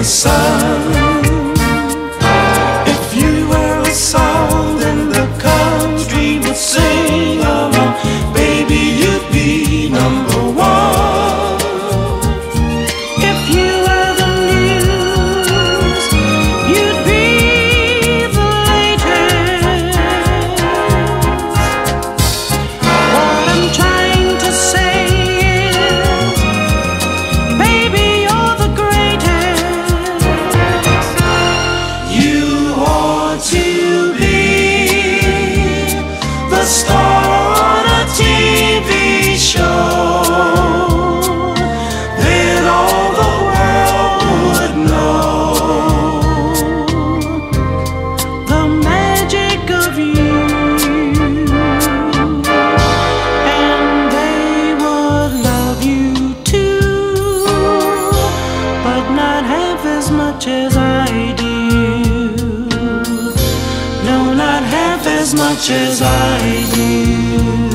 sun. If you were a song, then the country would sing along. Baby, you'd be number one. If you were the news, you'd be the latest. What I'm trying to say is, baby, you're the greatest. You ought to be the star on a TV show. Then all the world would know the magic of you, and they would love you too, but not half as much as I do. No, not half as much as I do.